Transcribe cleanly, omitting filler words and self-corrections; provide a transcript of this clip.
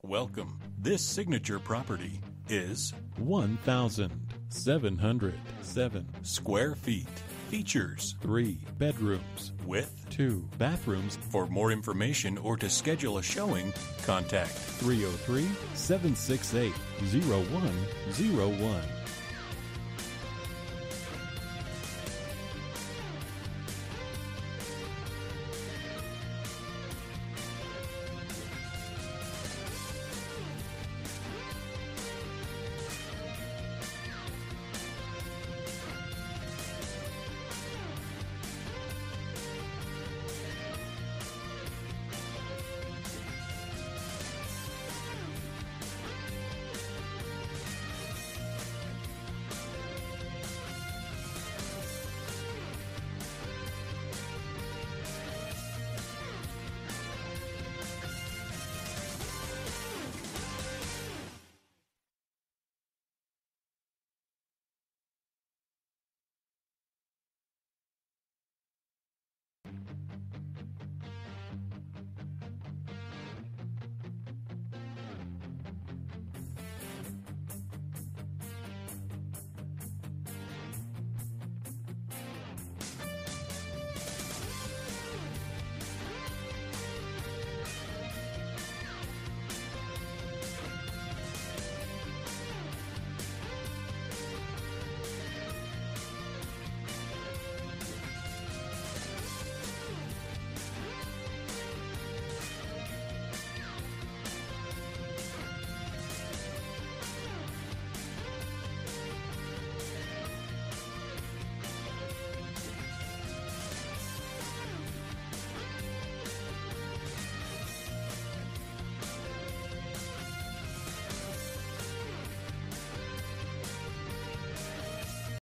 Welcome. This signature property is 1,707 square feet. Features 3 bedrooms with 2 bathrooms. For more information or to schedule a showing, contact 303-768-0101.